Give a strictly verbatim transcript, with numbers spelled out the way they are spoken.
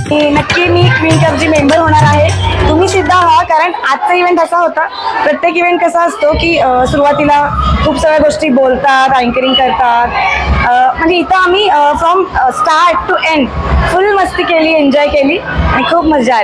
नक्की मी queen क्लबची member होणार आहे, तुम्ही सुद्धा व्हा. कारण आजचा इव्हेंट असा होता, प्रत्येक इव्हेंट कसा असतो की सुरुवातीला खूप सगळ्या गोष्टी बोलतात, अँकरिंग करतात, म्हणजे इथं आम्ही from start to end full मस्ती केली, एन्जॉय केली आणि खूप मजा आली.